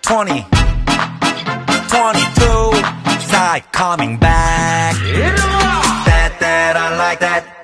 20, 22, side coming back. That I like that.